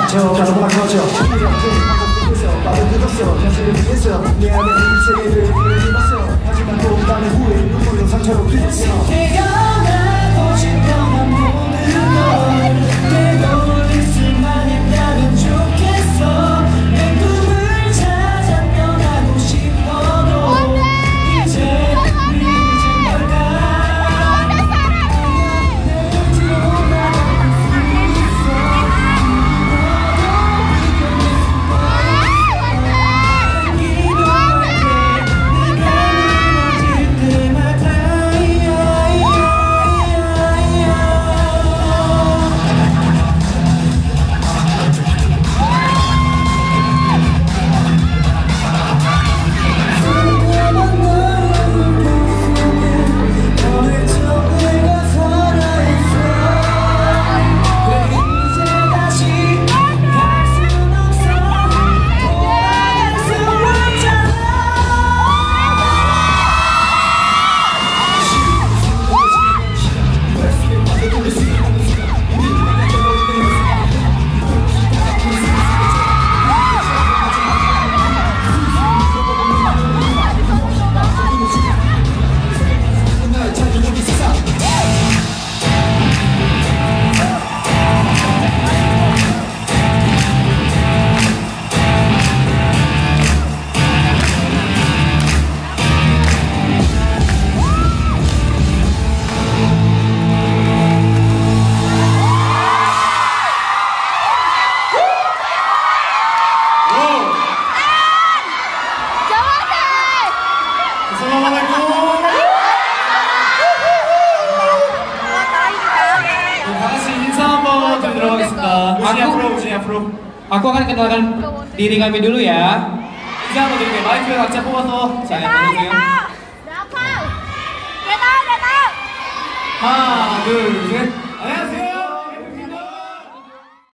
저 가져보라 거죠. 나도 들었어. 현실을 위해서 내 안에 이 세계를 입었어. 하지만 또 나는 후에 눈물로 상처로 피했어. 태어나고 싶던 모든 걸 되돌릴 수만 있다면 좋겠어. 내 꿈을 찾아 떠나고 싶어도 이제 늦은 걸까. 내 곁으로 나갈 수 있어. Aku akan kenalkan diri kami dulu ya. Bisa mau jadi mic 각자 뽑아서 자 보세요. 하나, 둘, 셋.